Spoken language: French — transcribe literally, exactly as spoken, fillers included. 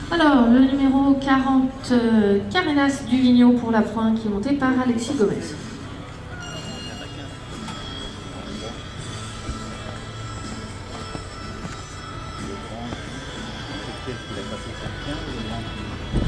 Alors, le numéro quarante, euh, Carenas du Vigneault pour la pointe qui est monté par Alexis Gomez. Il a passé cinq quinze,